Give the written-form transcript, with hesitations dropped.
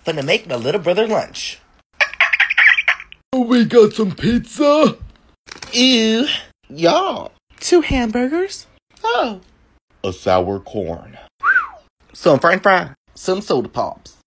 Finna make my little brother lunch. Oh, we got some pizza? Ew. Y'all. 2 hamburgers. Oh. A sour corn. Some french fries. Some soda pops.